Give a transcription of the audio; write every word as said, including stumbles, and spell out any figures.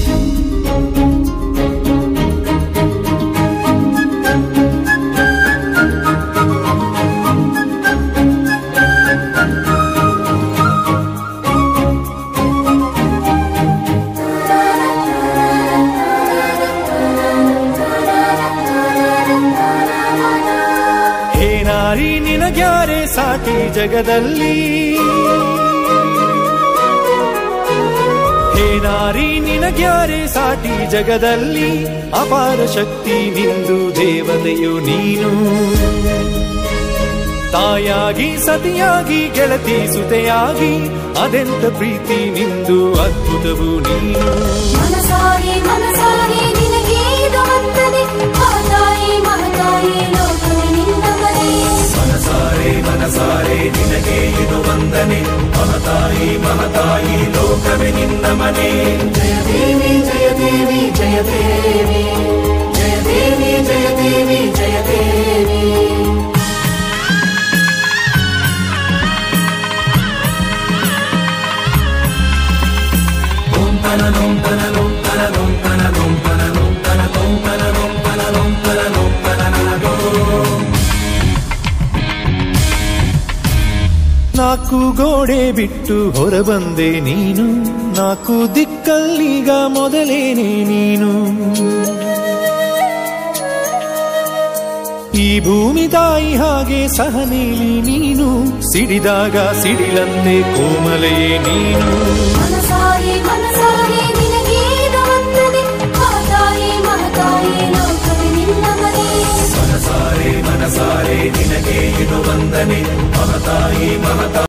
ನಿನಗ್ಯಾರೆ ಸಾಟಿ ಜಗದಲ್ಲಿ, ಹೇ ನಾರಿ ನಿನಗ್ಯಾರೆ ಸಾಟಿ ಜಗದಲ್ಲಿ, ಅಪಾರ ಶಕ್ತಿ ನಿಂದು ದೇವತೆಯು ನೀನು. ತಾಯಾಗಿ ಸತಿಯಾಗಿ ಗೆಳತಿ ಸುತೆಯಾಗಿ ಅದೆಂತ ಪ್ರೀತಿ ನಿಂದು ಅದ್ಭುತವು ನೀನು. ಮನಸಾರೆ ಮನಸಾರೆ ನಿನಗೆ ಇದು ವಂದನೆ, ಮಹತಾಯಿ ಮಹತಾಯಿ ಲೋಕವೇ ನಿನ್ನ ಮನೆ. ಮನಸಾರೆ ಮನಸಾರೆ ನಿನಗೆ ಇದು ವಂದನೆ, ಮಹತಾಯಿ ಮಹತಾಯಿ ಲೋಕವೇ ನಿನ್ನ ಮನೆ. ಜಯ ದೇವಿ ಜಯ ದೇವಿ ಜಯ ದೇವಿ ಜಯ ದೇವಿ ಜಯ ದೇವಿ ಜಯ ದೇವಿ. ಓಂ ತನ ನೋಂ ತನ ನೋಂ ತನ ನೋಂ ತನ ನೋಂ ತನ ನೋಂ ತನ ನೋಂ ತನ ನೋಂ ತನ ನೋಂ ತನ ನೋಂ ತನ ನಗೋ. ನಾಲ್ಕು ಗೋಡೆ ಬಿಟ್ಟು ಹೊರಬಂದೆ ನೀನು, ನಾಲ್ಕು ದಿಕ್ಕಲ್ಲೀಗ ಮೊದಲೇನೆ ನೀನು. ಈ ಭೂಮಿ ತಾಯಿ ಹಾಗೆ ಸಹನೇಲಿ ನೀನು, ಸಿಡಿದಾಗ ಸಿಡಿಲಂತೆ ಕೋಮಲೆಯೇ ನೀನು. ಮನಸಾರೆ ಮನಸಾರೆ ನಿನಗೆ ಇದು ವಂದನೆ, ಮಹತಾಯಿ ಮಹತಾಯಿ ಲೋಕವೇ ನಿನ್ನ ಮನೆ. ಮನಸಾರೆ ಮನಸಾರೆ ನಿನಗೆ ಇದು ವಂದನೆ, ಮಹತಾಯಿ ಮಹತಾಯಿ